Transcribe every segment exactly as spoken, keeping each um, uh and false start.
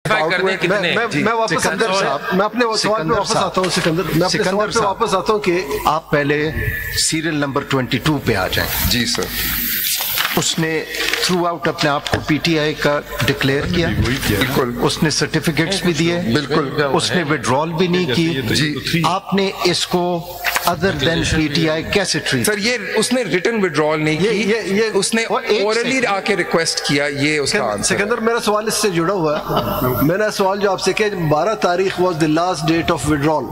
मैं मैं वापस सिकंदर साहब मैं अपने सवाल पे वापस आता हूँ सिकंदर मैं अपने सवाल पे वापस आता हूँ कि आप पहले सीरियल नंबर बाईस पे आ जाएं। जी सर। उसने थ्रू आउट अपने आप को पीटीआई का डिक्लेयर किया, बिल्कुल। उसने सर्टिफिकेट्स भी दिए, बिल्कुल। उसने विड्रॉल भी नहीं की। जी, आपने इसको अदर देन पीटीआई कैसे ट्रीट? सर ये उसने रिटन विड्रॉल नहीं की, ये ये उसने ओरली आके रिक्वेस्ट किया, ये उसका आंसर। सिकंदर मेरा सवाल इससे जुड़ा हुआ है। मेरा सवाल जो आपसे किया, बारह तारीख was the last date of withdrawal.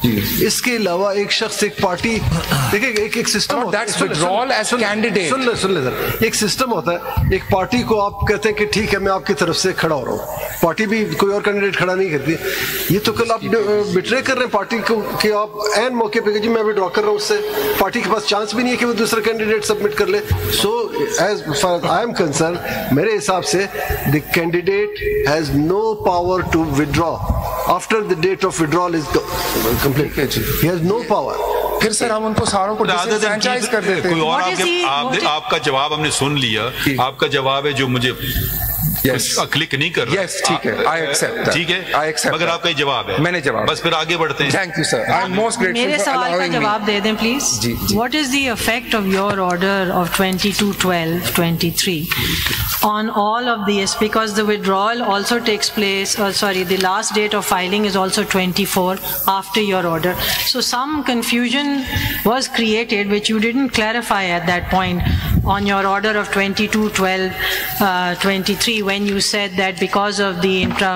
इसके अलावा एक शख्स एक पार्टी देखिए एक एक सिस्टम होता है, विड्रॉल एज कैंडिडेट। सुन ले सुन ले सर, एक सिस्टम होता है। एक पार्टी को आप कहते हैं कि ठीक है मैं आपकी तरफ से खड़ा हो रहा हूँ, पार्टी भी कोई और कैंडिडेट खड़ा नहीं करती। ये तो कल आप बिट्रे कर रहे हैं पार्टी को कि आप एन मौके पे जी मैं विड्रॉ कर रहा हूँ, उससे पार्टी के पास चांस भी नहीं है कि वो दूसरा कैंडिडेट सबमिट कर ले। So as far I am concerned, मेरे हिसाब से the candidate has no power to withdraw after the date of withdrawal is complete. He has no power. फिर सर हम उनको सारों को डिसफ्रैंचाइज कर देते हैं। कोई और आपके, आपने आपका जवाब हमने सुन लिया, आपका जवाब है जो मुझे Yes. क्लिक नहीं कर रहा। yes, ठीक है, I accept. ठीक है, I accept. मगर आपका ही जवाब है। मैंने जवाब, बस फिर आगे बढ़ते हैं। Thank you sir. I'm most grateful मेरे for सवाल का जवाब दे दें प्लीज। जी, जी. What is the effect of your order of twenty-two twelve twenty-three on all of this? Because the withdrawal also takes place, uh, sorry, the last date of filing is also twenty-four after your order. So some confusion was created which you didn't clarify at that point on your order of twenty-two twelve twenty-three when you said that because of the intra,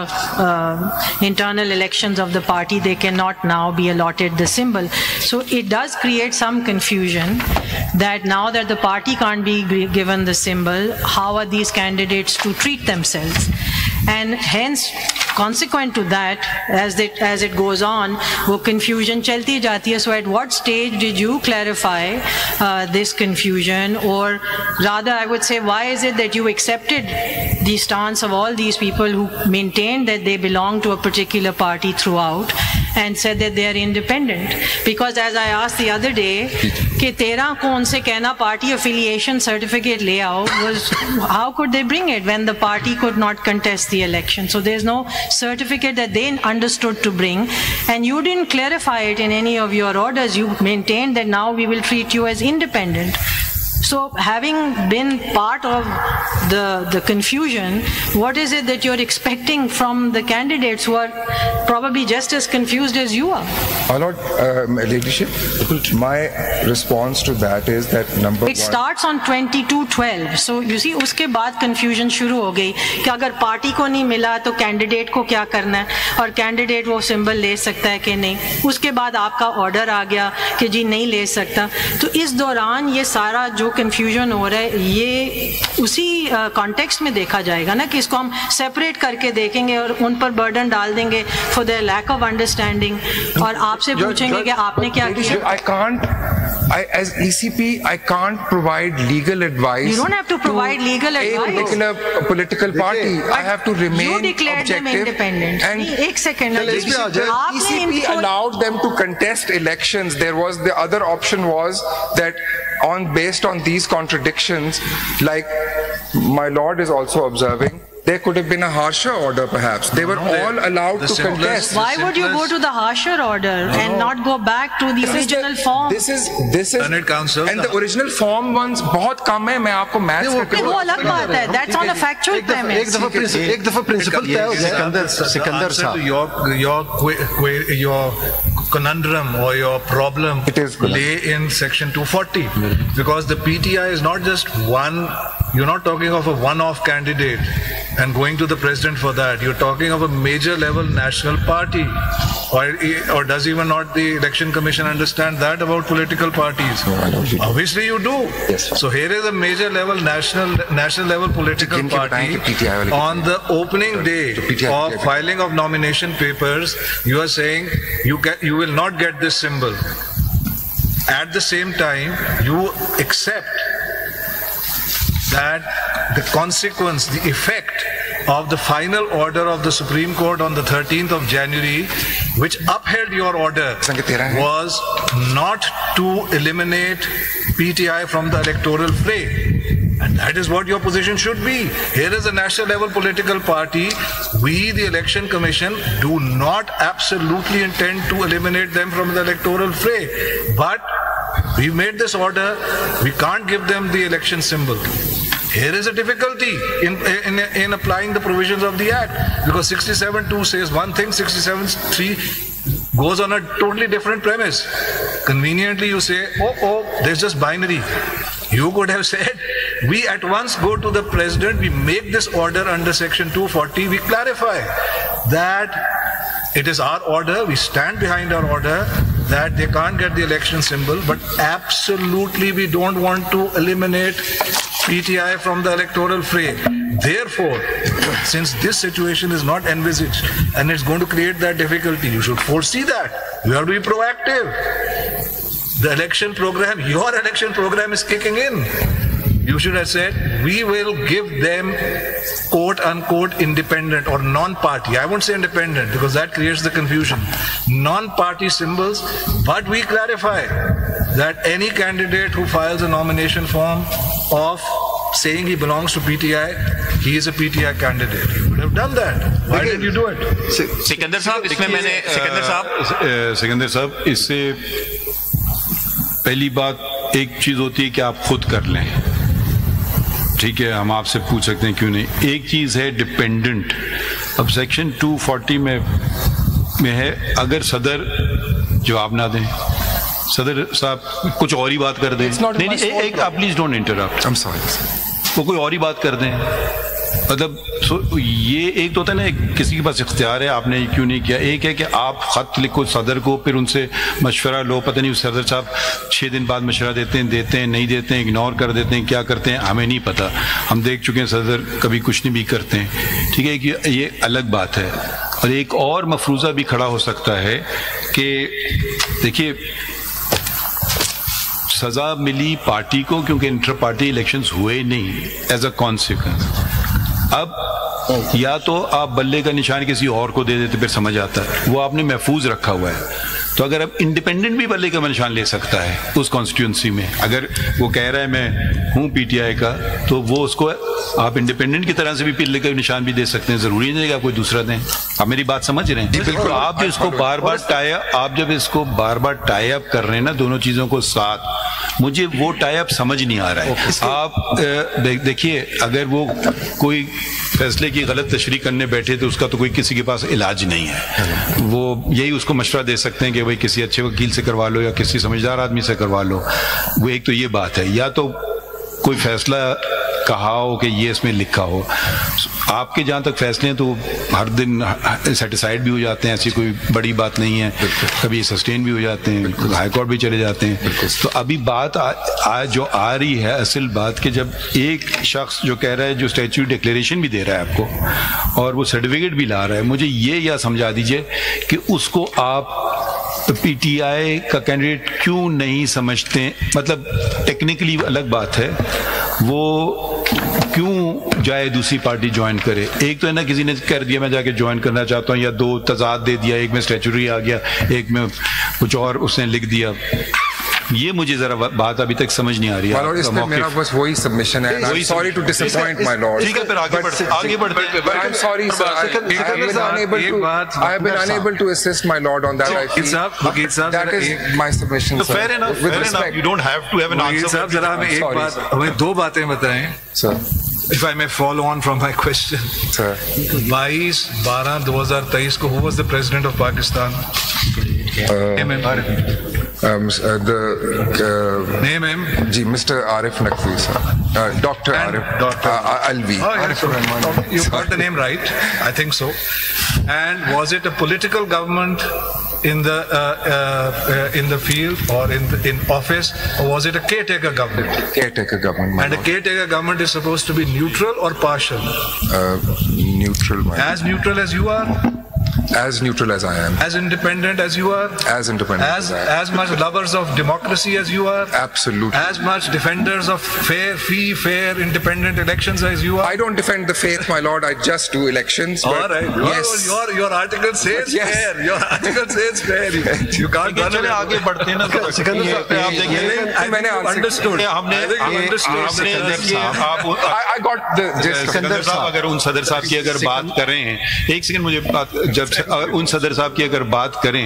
uh, internal elections of the party, they cannot now be allotted the symbol. So it does create some confusion that now that the party can't be given the symbol, how are these candidates to treat themselves? And hence, consequent to that, as it as it goes on, वो confusion चलती जाती है. So at what stage did you clarify uh, this confusion, or rather, I would say, why is it that you accepted the stance of all these people who maintained that they belong to a particular party throughout and said that they are independent? Because as I asked the other day, कि तेरह को उनसे कहना party affiliation certificate ले आओ, was how could they bring it when the party could not contest the election? So there's no certificate that they understood to bring, and you didn't clarify it in any of your orders. You maintained that now we will treat you as independent. So having been part of the the confusion, what is it that you're expecting from the candidates who are probably just as confused as you are? My Lord, uh, Ladyship, my response to that is that number it one, starts on twenty-two twelve. So you see, उसके बाद confusion शुरू हो गई कि अगर party को नहीं मिला तो कैंडिडेट को क्या करना है, और कैंडिडेट वो सिंबल ले सकता है कि नहीं. उसके बाद आपका ऑर्डर आ गया कि जी नहीं ले सकता. तो इस दौरान ये सारा जो कंफ्यूजन हो रहा है, ये उसी कॉन्टेक्स्ट uh, में देखा जाएगा ना कि इसको हम सेपरेट करके देखेंगे और उन पर बर्डन डाल देंगे for the lack of understanding, और आपसे पूछेंगे कि आपने क्या किया. I can't, I, as E C P, I can't provide legal advice. You don't have to provide to legal advice. A particular political party. I have to remain you declared objective. them independent. And एक second, E C P allowed them to contest elections. There was the other option was that on based on these contradictions, like my Lord is also observing, there could have been a harsher order perhaps. They were no, all allowed to contest. Why would you go to the harsher order no, and not go back to the original the, form? This is this is Council, and the original form ones बहुत कम है. मैं आपको maths करके वो अलग बात है. That's on a factual premise. एक दफा एक दफा principle तय हो जाए. सिकंदर सिकंदर साहब, your your your conundrum or your problem it is lay in section two forty, because the P T I is not just one. You're not talking of a one-off candidate and going to the president for that. You're talking of a major level national party. Or, or does even not the election commission understand that about political parties? No, obviously you do. Yes, sir. So here is a major level national national level political party. On the opening day of filing of nomination papers, you are saying you get you will not get this symbol. At the same time, you accept that the consequence, the effect of the final order of the Supreme Court on the thirteenth of January, which upheld your order, was not to eliminate P T I from the electoral fray. And that is what your position should be. Here is a national level political party. We, the Election Commission, do not absolutely intend to eliminate them from the electoral fray. But we made this order. We can't give them the election symbol. Here is a difficulty in, in, in applying the provisions of the Act. Because sixty-seven two says one thing, sixty-seven three goes on a totally different premise. Conveniently you say, oh, oh, there's just binary. You could have said, we at once go to the President, we make this order under section two forty, we clarify that it is our order, we stand behind our order, that they can't get the election symbol, but absolutely we don't want to eliminate P T I from the electoral fray. Therefore, since this situation is not envisaged and it's going to create that difficulty, you should foresee that. You have to be proactive. The election program, your election program is kicking in. You should have said, we will give them quote unquote independent or non-party. I won't say independent because that creates the confusion. Non-party symbols, but we clarify that any candidate who files a nomination form of saying he belongs to P T I, he is a P T I candidate. You would have done that. Why did you do it? Sikandar साहब, इसमें मैंने सिकंदर साहब सिकंदर साहब इससे पहली बात एक चीज होती है कि आप खुद कर लें, ठीक है, हम आपसे पूछ सकते हैं क्यों नहीं। एक चीज है डिपेंडेंट। अब सेक्शन टू फोर्टी में में है, अगर सदर जवाब ना दें, सदर साहब कुछ और ही बात कर दें, नहीं नहीं एक आप please don't interrupt, I am sorry, वो कोई और ही बात कर दें, मतलब सो ये एक तो होता है ना, किसी के पास इख्तियार है, आपने क्यों नहीं किया। एक है कि आप खत लिखो सदर को, फिर उनसे मशवरा लो, पता नहीं सदर साहब छः दिन बाद मशवरा देते हैं, देते हैं नहीं देते हैं, इग्नोर कर देते हैं, क्या करते हैं हमें नहीं पता, हम देख चुके हैं सदर कभी कुछ नहीं भी करते हैं, ठीक है, कि ये अलग बात है। और एक और मफरूज़ा भी खड़ा हो सकता है कि देखिए सज़ा मिली पार्टी को क्योंकि इंटर पार्टी इलेक्शंस हुए नहीं एज अ कॉन्सिक्वेंस। अब या तो आप बल्ले का निशान किसी और को दे देते फिर समझ आता है, वो आपने महफूज रखा हुआ है। तो अगर अब इंडिपेंडेंट भी बल्ले का निशान ले सकता है उस कॉन्स्टिट्यूंसी में, अगर वो कह रहा है मैं हूँ पीटीआई का, तो वो उसको आप इंडिपेंडेंट की तरह से भी बल्ले का निशान भी दे सकते हैं, जरूरी नहीं है कोई दूसरा दें। आप मेरी बात समझ रहे हैं? बिल्कुल। आप भी इसको बार बार टाई आप जब इसको बार बार टाई अप कर रहे हैं ना दोनों चीजों को साथ, मुझे वो टाई अप समझ नहीं आ रहा है। आप देखिए अगर वो कोई फैसले की गलत तशरीह करने बैठे तो उसका तो कोई किसी के पास इलाज नहीं है, वो यही उसको मशवरा दे सकते हैं कि भाई किसी अच्छे वकील से करवा लो या किसी समझदार आदमी से करवा लो। वो एक तो ये बात है, या तो कोई फैसला कहा हो कि ये इसमें लिखा हो। आपके जहाँ तक फैसले हैं तो हर दिन सेटिसाइड भी हो जाते हैं, ऐसी कोई बड़ी बात नहीं है, कभी सस्टेन भी हो जाते हैं, हाई कोर्ट भी चले जाते हैं। तो अभी बात आ, आ, जो आ रही है असल बात कि जब एक शख्स जो कह रहा है, जो स्टैच्यू डिक्लेरेशन भी दे रहा है आपको और वो सर्टिफिकेट भी ला रहा है, मुझे ये या समझा दीजिए कि उसको आप पीटीआई का कैंडिडेट क्यों नहीं समझते। मतलब टेक्निकली अलग बात है, वो क्यों जाए दूसरी पार्टी ज्वाइन करे। एक तो है ना किसी ने कर दिया मैं जाके ज्वाइन करना चाहता हूँ, या दो तजाद दे दिया, एक में स्टैच्यूटरी आ गया, एक में कुछ और उसने लिख दिया। ये मुझे जरा बात अभी तक समझ नहीं आ रही है। इसमें मेरा बस वही सबमिशन है। I'm sorry to disappoint my lord. ठीक है, फिर आगे बढ़ते आगे बढ़ते हैं। I'm sorry sir, I have been unable to I have been unable to assist my lord on that. I feel that is my submission sir. Fair enough, fair enough. You don't have to have an answer. साहब जरा हमें एक बात, हमें दो बातें बताएं sir. If I may follow on from my question. Sir. बाईस बारह दो हज़ार तेईस को who was the president of Pakistan? Um, uh, the uh, name him? Ji, Mister Arif Naqvi, sir. Uh, Doctor Arif. Doctor uh, Alvi. Oh, yeah, so, you got the name right. I think so. And was it a political government in the uh, uh, uh, in the field or in the, in office, or was it a caretaker government? Caretaker government. And a caretaker government is supposed to be neutral or partial? Uh, neutral. As neutral as you are. As neutral as I am. As independent as you are? As independent as, as I am. As much lovers of democracy as you are? Absolutely. As much defenders of fair, free, fair, independent elections as you are? I don't defend the faith, my lord. I just do elections. All right. Your, yes. your, your article says yes. fair. Your article says fair. You can't run away. आगे बढ़ते हैं ना सिकंदर साहब पे आप देखिए मैंने understood. हमने आपने देखिए आप I got the सिकंदर साहब अगर उन सदर साहब की अगर बात कर रहे हैं एक सेकंड मुझे बात जब उन सदर साहब की अगर बात करें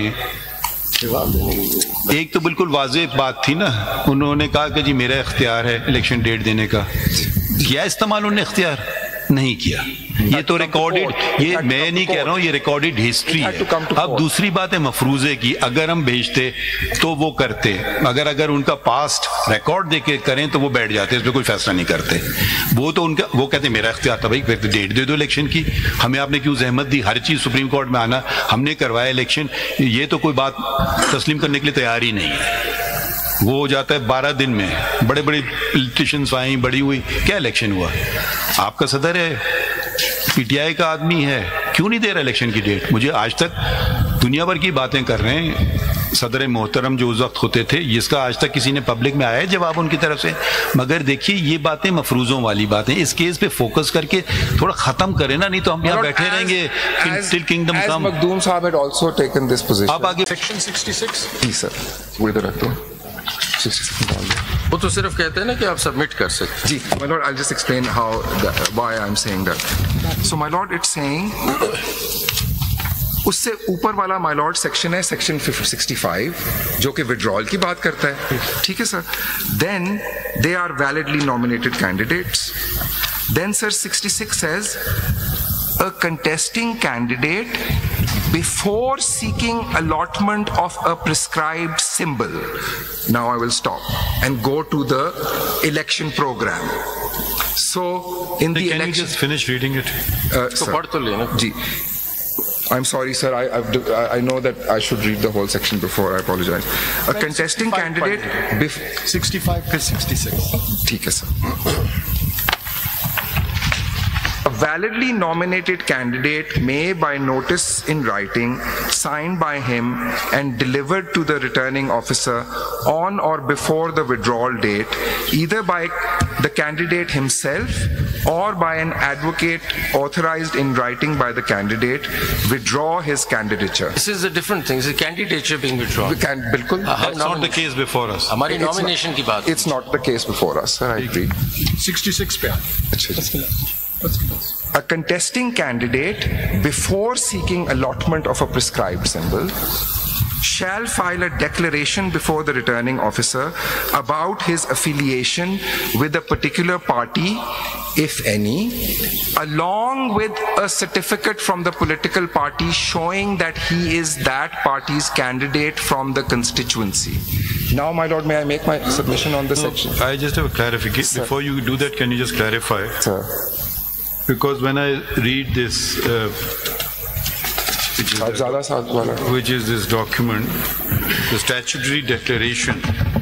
एक तो बिल्कुल वाज़ेह बात थी ना उन्होंने कहा कि जी मेरा इख्तियार है इलेक्शन डेट देने का किया इस्तेमाल उन्होंने इख्तियार नहीं किया ये तो रिकॉर्डेड ये मैं नहीं कह रहा हूँ ये रिकॉर्डेड हिस्ट्री है अब दूसरी बात है मफरूजे की अगर हम भेजते तो वो करते अगर अगर उनका पास्ट रिकॉर्ड देके करें तो वो बैठ जाते इस पर कोई फैसला नहीं करते वो तो उनका वो कहते मेरा इख्तियार था भाई फिर तो डेट दे दो इलेक्शन की हमें आपने क्यों जहमत दी हर चीज़ सुप्रीम कोर्ट में आना हमने करवाया इलेक्शन ये तो कोई बात तस्लीम करने के लिए तैयार ही नहीं है वो हो जाता है बारह दिन में बड़े बड़े पॉलिटिशियंस आई बड़ी हुई क्या इलेक्शन हुआ आपका सदर है पीटीआई का आदमी है क्यों नहीं दे रहा इलेक्शन की डेट मुझे आज तक दुनिया भर की बातें कर रहे हैं सदर मोहतरम जो उस वक्त होते थे जिसका आज तक किसी ने पब्लिक में आया है जवाब उनकी तरफ से मगर देखिए ये बातें मफरूजों वाली बातें इस केस पे फोकस करके थोड़ा खत्म करें ना नहीं तो हम यहाँ बैठे रहेंगे टिल किंगडम कम मखदूम साहब had also taken this position आप आगे सेक्शन सिक्सटी-सिक्स जी सर वो इधर रख दो वो तो सिर्फ कहते हैं ना कि आप सबमिट कर सकते जी my lord I'll just explain how the, why I'm saying that so my lord it's saying उससे ऊपर वाला माय लॉर्ड सेक्शन है सेक्शन सिक्सटी फाइव जो कि विड्रॉल की बात करता है ठीक है sir then they are validly nominated candidates then sir sixty six says a contesting candidate before seeking allotment of a prescribed symbol. Now I will stop and go to the election program. So in the Can election, you just finish reading it? Uh, तो पढ़ तो लेना जी. I'm sorry, sir. I I've, I know that I should read the whole section before. I apologize. A contesting candidate before sixty-five फिर sixty-six. ठीक है sir. A validly nominated candidate may, by notice in writing, signed by him and delivered to the returning officer on or before the withdrawal date, either by the candidate himself or by an advocate authorized in writing by the candidate, withdraw his candidature. This is a different thing. This is candidature being withdrawn. Can, bilkul. That's not the case before us. हमारी nomination की बात. It's not the case before us, sir. I agree. sixty-six पे अच्छा A contesting candidate, before seeking allotment of a prescribed symbol, shall file a declaration before the returning officer about his affiliation with a particular party, if any, along with a certificate from the political party showing that he is that party's candidate from the constituency. Now, my lord, may I make my submission on this no, section? I just have a clarification. Sir. Before you do that, can you just clarify? Sir. Because when I read this, uh, which, is the, which is this document, the statutory declaration,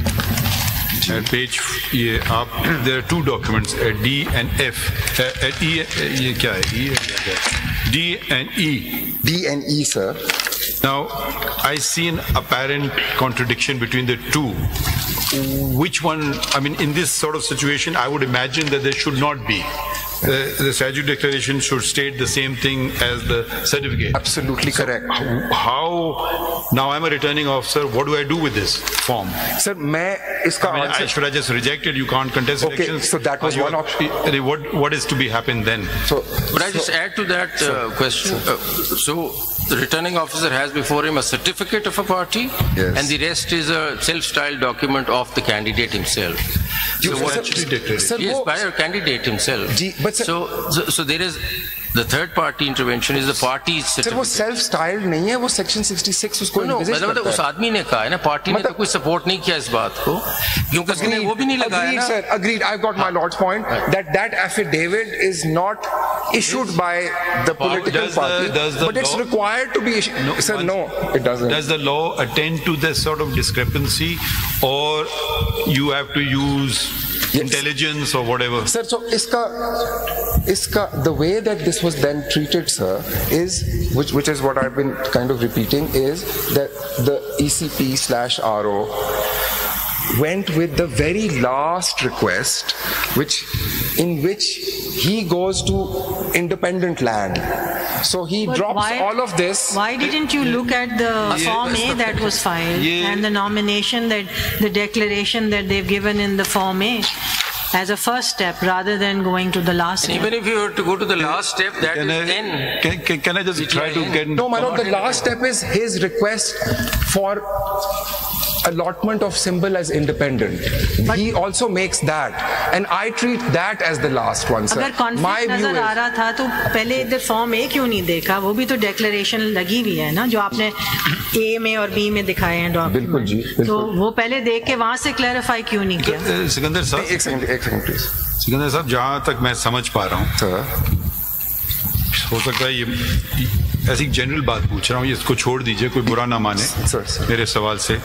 at page, yeah, up, there are two documents, uh, D and F. Uh, uh, E, uh, ये क्या है? E, D and E. D and E, sir. Now, I see an apparent contradiction between the two. Which one, I mean, in this sort of situation, I would imagine that there should not be. The, the statute declaration should state the same thing as the certificate. Absolutely so correct. How, now I'm a returning officer, what do I do with this form? Sir, मैं इसका I mean, I, should I just reject it? You can't contest okay, elections? So that was you, one option. What, what is to be happen then? So, Could I just so, add to that uh, question? Uh, so, the returning officer has before him a certificate of a party, yes. and the rest is a self-styled document of the candidate himself. So what actually declared? Yes, by a candidate himself. G, but sir, so, so, so there is the third party intervention is the party's certificate. Sir, वो self-styled नहीं है, वो section sixty-six उसको no, मतलब मतलब उस आदमी ने कहा है ना, पार्टी ने तो कोई support नहीं किया इस बात को, क्योंकि उसने वो भी नहीं लगाया ना. Agreed, sir. Agreed. I've got my lord's point that that affidavit is not issued by the political does party, the, does the but it's law, required to be issued. No, sir, one, no, it doesn't. Does the law attend to this sort of discrepancy, or you have to use intelligence or whatever. Sir, so iska, iska, the way that this was then treated, sir, is, which, which is what I've been kind of repeating, is that the E C P slash R O went with the very last request, which, in which he goes to independent land. So he But drops why- all of this. Why didn't you look at the Form A that was filed and the nomination, that the declaration that they've given in the Form A as a first step rather than going to the last And step? even if you were to go to the last step, that Can is I, then. can, can, can I just try to get... No, my lord, the last step is his request for allotment of symbol as independent. But- he also makes that, and I treat that as the last one, sir. अगर conflict नजर आ रहा था तो पहले इधर form ए क्यों नहीं देखा? वो भी तो डेक्लेरेशन लगी हुई है ना, जो आपने ए में और बी में दिखाए हैं डॉक्यूमेंट। बिल्कुल जी, बिल्कुल। तो वो पहले देख के वहां से क्लैरिफाई क्यों नहीं किया? अ, सिकंदर साहब, एक सेकंड, एक सेकंड प्लीज। सिकंदर साहब, जहाँ तक मैं समझ पा रहा हूँ, सर, हो सकता है ये ऐसी जनरल बात पूछ रहा हूँ, ये इसको छोड़ दीजिए, कोई बुरा ना माने सर, सर। मेरे सवाल से।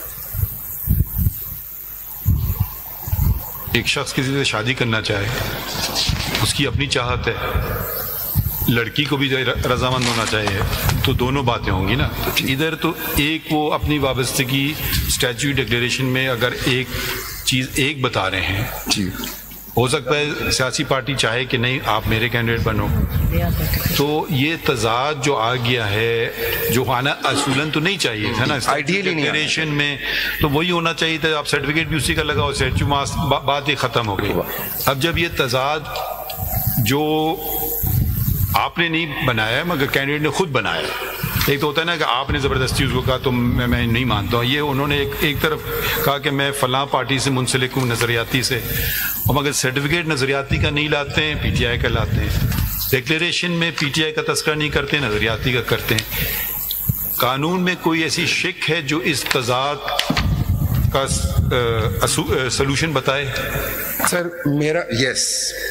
एक शख्स किसी से शादी करना चाहे, उसकी अपनी चाहत है, लड़की को भी रजामंद होना चाहिए, तो दोनों बातें होंगी ना। इधर तो एक वो अपनी वाबस्तगी स्टैच्यूटरी डिक्लेरेशन में अगर एक चीज एक बता रहे हैं, जी, हो सकता है सियासी पार्टी चाहे कि नहीं आप मेरे कैंडिडेट बनो, तो ये तजाद जो आ गया है, जो आना असूलन तो नहीं चाहिए था ना Ideally नहीं डिक्लेरेशन में, तो वही होना चाहिए था। आप सर्टिफिकेट भी उसी का लगाओ, स्टैच्यू मास बा, बात ही खत्म हो गई। अब जब ये तजाद जो आपने नहीं बनाया मगर कैंडिडेट ने खुद बनाया, एक तो होता है ना कि आपने ज़बरदस्ती उसको कहा तो मैं, मैं नहीं मानता हूँ, ये उन्होंने एक, एक तरफ कहा कि मैं फलां पार्टी से मुंसलिक हूँ नज़रियाती से, और मगर सर्टिफिकेट नज़रियाती का नहीं लाते हैं, पीटीआई का लाते हैं। डिक्लेरेशन में पीटीआई का तस्करा नहीं करते, नज़रियाती का करते हैं। कानून में कोई ऐसी शिक है जो इस तजाद का सलूशन बताए? सर मेरा यस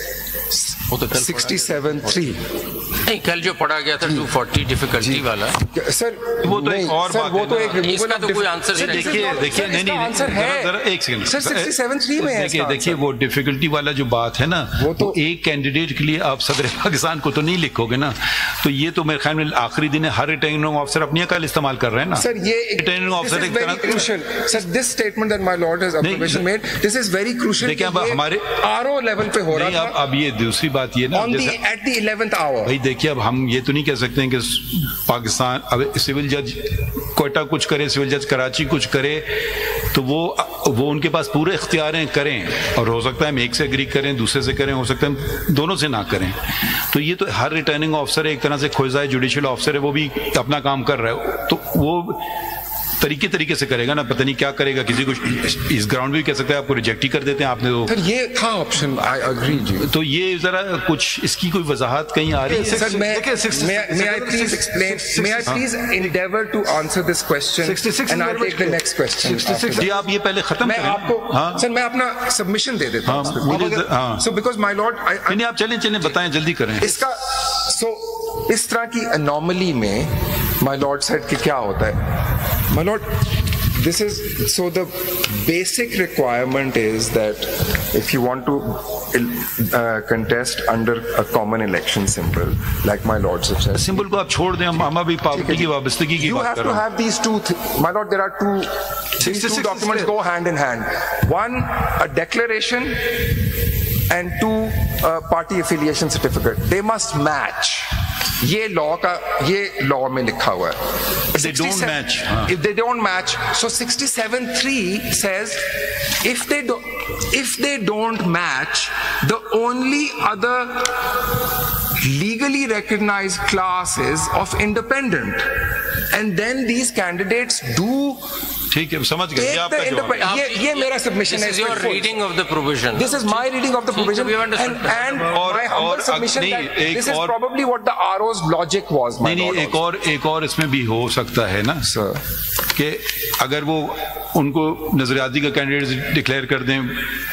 सिक्सटी सेवन थ्री नहीं, कल जो पढ़ा गया था टू फोर्टी डिफिकल्टी वाला, सर वो तो एक और बात वो है तो ना। एक removal इसका of तो कोई diff- आंसर सर, नहीं। देखिए देखिए नहीं नहीं आंसर जरा- है जरा एक second sir, sixty seven three में है देखिए इसका देखिए आंसर। वो डिफिकल्टी वाला जो बात है ना, वो वो तो- एक कैंडिडेट के लिए आप सदर पाकिस्तान को तो नहीं लिखोगे ना, तो ये तो मेरे ख्याल में आखिरी दिन है, हर रिटर्निंग ऑफिसर अपनी अकल इस्तेमाल कर रहे हैं ना। सर ये रिटर्निंग ऑफिसर एक तरह crucial sir, this statement that my lord has observation made, this is very crucial. देखिए अब हमारे आरओ लेवल पे हो नहीं, रहा अब था अब ये दूसरी बात ये ना, ऑन द जैसे एट द इलेवेंथ आवर। भाई देखिए अब हम ये तो नहीं कह सकते हैं कि पाकिस्तान अब सिविल जज कोयटा कुछ करे, सिविल जज कराची कुछ करे, तो वो वो उनके पास पूरे इख्तियार हैं, करें, और हो सकता है हम एक से एग्री करें, दूसरे से करें, हो सकता है हम दोनों से ना करें। तो ये तो हर रिटर्निंग ऑफिसर एक तरह से खोजा जुडिशियल ऑफिसर है, वो भी अपना काम कर रहा है, तो वो तरीके तरीके से करेगा ना, पता नहीं क्या करेगा। किसी को इस ग्राउंड भी कह सकता है आपको रिजेक्ट ही कर देते हैं आपने तो, सर ये था ऑप्शन, आई एग्री जी। तो ये जरा कुछ इसकी कोई वजाहत कहीं आ रही है? सर मैं देखिए, sixty- may may I please explain, may I please endeavor to answer this question sixty-six and is I'll very take the much next question. sixty-six after that. जी आप ये पहले खत्म मैं करें। आपको हाँ सर मैं अपना सबमिशन दे देता हाँ, हूँ। मुझे अब अगर- हाँ। So because my lord, I, I, नहीं आप चलें चलें बताएं, जल्दी करें। इसका so इस तरह की अनोमली में my lord said कि क्या होता है? My lord, this is so the basic requirement is that if you want to uh, contest under a common election symbol, like my lord said, symbol को आप छोड़ दें, हम हम अभी पार्टी की वाबस्तगी की you बात have कर to रहे हैं। have these two th- my lord, there are two these two sixty-six documents is go hand in hand. One, a declaration, and two, uh, party affiliation certificate. They must match. ये law का ये law में लिखा हुआ है। they don't match, हाँ। If they don't match, so sixty-seven three says if they do if they don't match, the only other legally recognized class is of independent, and then these candidates do ठीक है, समझ गए, ये take the आपका जवाब है। independent. ये ये मेरा submission this है is इसमें your full. reading of the provision. This is my reading of the provision, we understood and, that. and और- my humble और- submission नहीं, that एक this is और- probably what the R O's logic was. My नहीं नहीं lord एक also. और एक और इसमें भी हो सकता है ना Sir. कि अगर वो उनको नजरियाती का कैंडिडेट डिक्लेयर कर दें,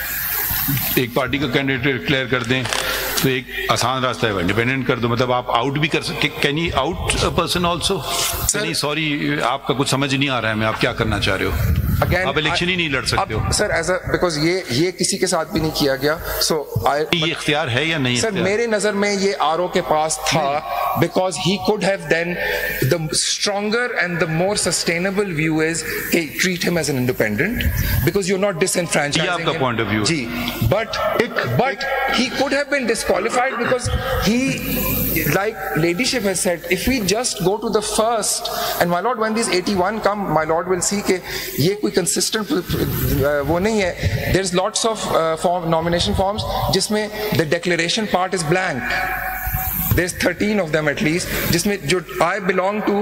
एक पार्टी का कैंडिडेट डिक्लेयर कर दें, तो एक आसान रास्ता है इंडिपेंडेंट कर दो, मतलब आप आउट भी कर सकते। Can you out a person also? नहीं सॉरी आपका कुछ समझ नहीं आ रहा है, मैं आप क्या करना चाह रहे हो? Again, आप इलेक्शन ही नहीं लड़ सकते हो सर एज अ बिकॉज ये ये किसी के साथ भी नहीं किया गया सो आई ये इख्तियार है या नहीं सर मेरे नजर में ये आर ओ के पास था because he could have then the stronger and the more sustainable view is treat him as an independent because you are not disenfranchising ये आपका पॉइंट ऑफ व्यू जी but but he could have been disqualified because he like ladyship has said if we just go to the first and my lord when these eighty-one come my lord will see ke ye koi consistent wo nahi hai there's lots of uh, form nomination forms jisme the declaration part is blank there's thirteen of them at least jisme jo I belong to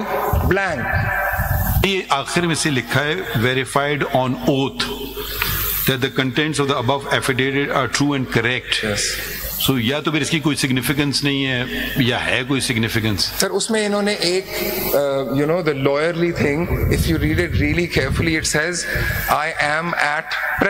blank ये आखिर में से लिखा है verified on oath that the contents of the above affidavit are true and correct yes so so, या तो फिर इसकी कोई सिग्निफिकेंस नहीं है या है कोई सिग्निफिकेंस सर उसमें इन्होंने एक you know the lawyerly thing if you read it really carefully it says I am at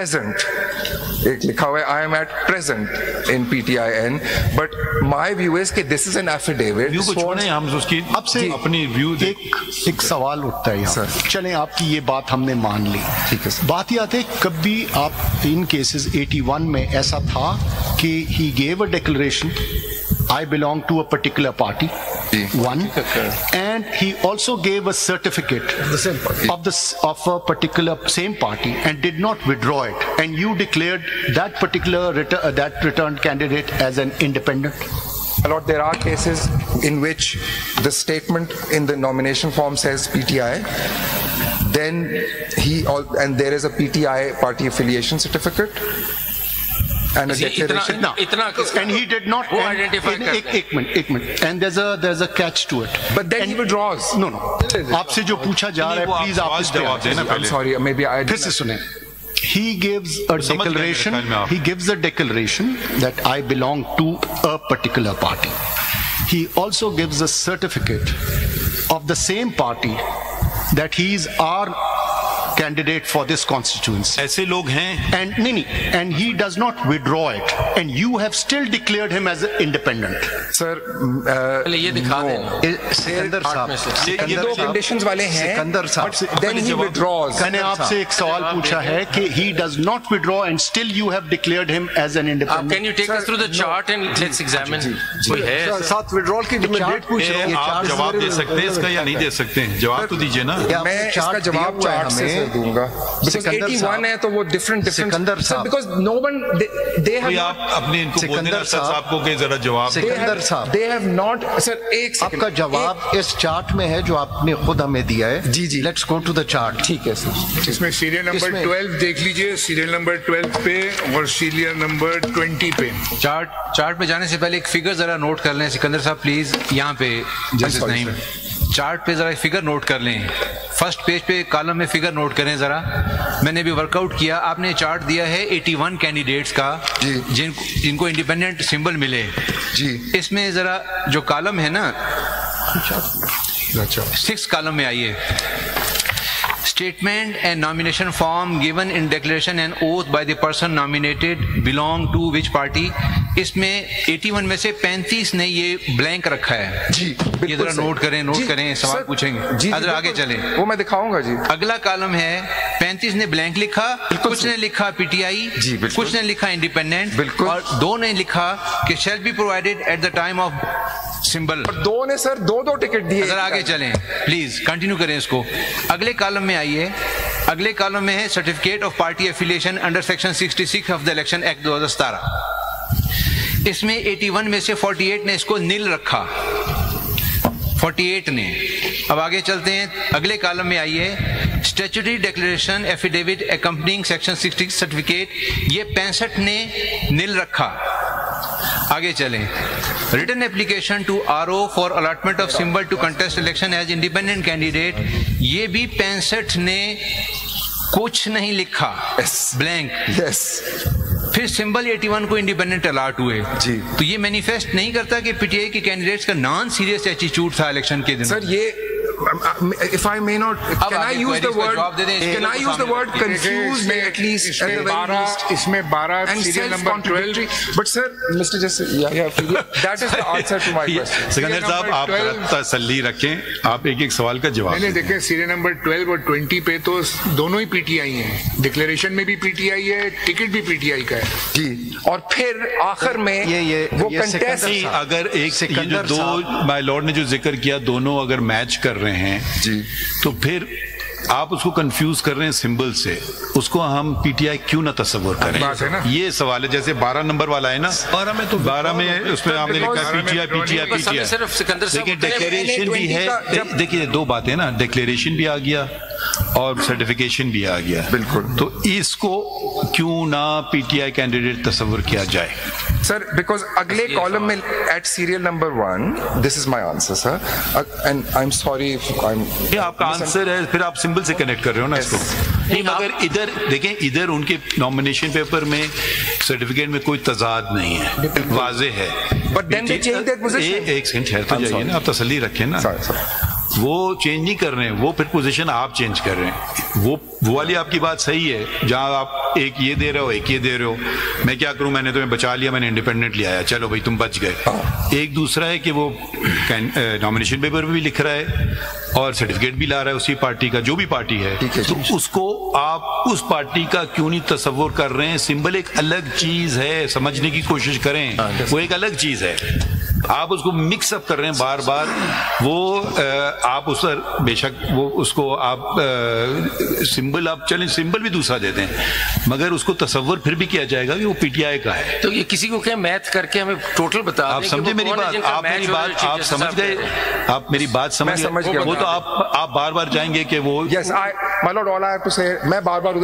present एक लिखा हुआ है I am at present in पीटीआईएन बट माय व्यू इज कि this is an affidavit view को छोड़ें हम उसकी आपसे अपनी व्यू एक एक सवाल उठता है यहाँ चलें आपकी ये बात हमने मान ली ठीक है सर बात ये आती है कभी आप इन केसेस इक्यासी में ऐसा था कि he gave a declaration I belong to a particular party one and he also gave a certificate the same party. of the of a particular same party and did not withdraw it and you declared that particular retur- uh, that returned candidate as an independent. Lord, there are cases in which the statement in the nomination form says P T I then he all, and there is a P T I party affiliation certificate and a declaration इतना, इतना and he did not वो and, identify and, करते एक, एक minute एक minute and there's a there's a catch to it but then and, he withdraws no no आपसे जो पूछा जा रहा है प्लीज आप इस पे जवाब देना I'm पहले sorry maybe I फिर से सुने he gives a declaration he gives a declaration that I belong to a particular party he also gives a certificate of the same party that he is our candidate for this constituency ऐसे लोग हैं and नहीं नहीं and he does not withdraw it and you have still declared him as an independent sir पहले ये दिखा देना सिकंदर साहब ये दो कंडीशंस वाले हैं सिकंदर साहब then he withdraws मैंने आपसे एक सवाल पूछा है कि he does not withdraw and still you have declared him as an independent can you take us through the chart and let's examine कोई है साथ विड्रॉल की मैं डेट पूछ रहा हूँ आप जवाब दे सकते हैं इसका या नहीं दे सकते हैं जवाब तो दीजिए ना मैं इसका जवाब चार्ट से दूंगा because eighty-one है तो वो different different सिकंदर साहब because no one they, they have आप अपने इनको बोलने ना सर साहब को के जरा जवाब सिकंदर साहब they have not सर एक आपका जवाब इस चार्ट में है जो आपने खुद हमें दिया है जी जी let's go to the chart ठीक है सर इसमें सीरियल नंबर ट्वेल्व देख लीजिए सीरियल नंबर ट्वेल्व पे और सीरियल नंबर ट्वेंटी पे चार्ट चार्ट पे जाने से पहले एक फिगर जरा नोट कर लें सिकंदर साहब प्लीज यहाँ पे जस्ट नहीं चार्ट पे जरा फिगर नोट कर लें फर्स्ट पेज पे कॉलम में फिगर नोट करें जरा मैंने भी वर्कआउट किया आपने चार्ट दिया है इक्यासी कैंडिडेट्स का जिनको जिनको इंडिपेंडेंट सिंबल मिले जी इसमें जरा जो कॉलम है ना सिक्स कॉलम में आइए Statement and nomination form given in declaration and oath by the person nominated belong to which party? इसमें इक्यासी में से पैंतीस ने ये ब्लैंक रखा है जी ये जरा नोट करें नोट करें सवाल पूछेंगे जी अगर आगे चलें वो मैं दिखाऊंगा जी अगला कॉलम है पैंतीस ने ब्लैंक लिखा कुछ ने लिखा पीटीआई जी कुछ ने लिखा इंडिपेंडेंट बिल्कुल और दो ने लिखा कि shall be provided at the time of symbol दो ने सर दो दो टिकट दिए अगर आगे चलें प्लीज कंटिन्यू करें इसको अगले कॉलम में आइए अगले कॉलम में है certificate of party affiliation under section छियासठ ऑफ द इलेक्शन एक्ट दो हज़ार सत्रह इसमें इक्यासी में से अड़तालीस ने इसको नील रखा अड़तालीस ने अब आगे चलते हैं अगले कॉलम में आइए statutory declaration affidavit accompanying section साठ सर्टिफिकेट ये पैंसठ ने नील रखा आगे चलें written application to R O for allotment of symbol to contest election as independent candidate ये भी पैंसठ ने कुछ नहीं लिखा ब्लैंक यस फिर सिंबल इक्यासी को इंडिपेंडेंट अलॉट हुए जी तो ये मैनिफेस्ट नहीं करता कि पीटीआई के कैंडिडेट्स का नॉन सीरियस एटीट्यूड था इलेक्शन के दिन सर ये if I may not, can I use the word, can I use the word confused at least at the very least? इसमें बारह and serial number twelve. But sir, Mister Justice, yeah, yeah, that is the answer to my question. Sikandar साहब, आप तसल्ली रखें, आप एक एक सवाल का जवाब नहीं देखें। सीरियल नंबर ट्वेल्व और ट्वेंटी पे तो दोनों ही पीटीआई हैं, डिक्लेरेशन में भी पीटीआई है, टिकट भी पीटीआई का है जी। और फिर आखिर में ये ये वो ये कंटेस्ट, अगर एक ये जो दो माय लॉर्ड ने जो जिक्र किया, दोनों अगर मैच कर रहे हैं जी, तो फिर आप उसको कंफ्यूज कर रहे हैं सिंबल से, उसको हम पीटीआई क्यों ना तस्वर करें? ना? ये सवाल है। जैसे बारह नंबर वाला है ना, बारह में तो बारह में उसमें आपने लिखा है पीटीआई पीटीआई पीटीआई, लेकिन डिक्लेरेशन भी है। देखिए दो बातें ना, डिक्लेरेशन भी आ गया और सर्टिफिकेशन भी आ गया, बिल्कुल। तो इसको क्यों ना पीटीआई कैंडिडेट तस्वर किया जाए? सर, बिकॉज अगले कॉलम में at serial number one, this is my answer sir, and I am sorry if I am, ये आपका आंसर है, फिर आप सिंबल से कनेक्ट कर रहे हो ना इसको। नहीं, मगर इधर देखें, इधर उनके नॉमिनेशन पेपर में सर्टिफिकेट में कोई तजाद नहीं है, वाजे है। But then they change their position. एक सेकंड ठहर तो जाइए ना, आप तसल्ली रखें ना। वो चेंज नहीं कर रहे हैं, वो फिर पोजीशन आप चेंज कर रहे हैं। वो वो वाली आपकी बात सही है, जहां आप एक ये दे रहे हो एक ये दे रहे हो, मैं क्या करूं, मैंने तुम्हें बचा लिया, मैंने इंडिपेंडेंटली आया, चलो भाई तुम बच गए। एक दूसरा है कि वो नॉमिनेशन पेपर भी लिख रहा है और सर्टिफिकेट भी ला रहा है उसी पार्टी का, जो भी पार्टी है, तो उसको आप उस पार्टी का क्यों नहीं तस्वुर कर रहे हैं? सिंबल एक अलग चीज है, समझने की कोशिश करें, वो एक अलग चीज है। आप उसको मिक्स अप कर रहे हैं बार बार। वो आ, आप उस पर बेशक वो उसको आप आ, सिंबल आप चलें, सिंबल भी दूसरा देते हैं, मगर उसको तस्वर फिर भी किया जाएगा कि वो पीटीआई का है। तो ये किसी को क्या मैथ करके हमें टोटल बता, आप समझे मेरी बात? आप मेरी बात आप समझ गए, आप मेरी बात समझ गए। वो तो आप आप बार बार जाएंगे कि वो yes, I my lord, all I have to say, मैं बार बार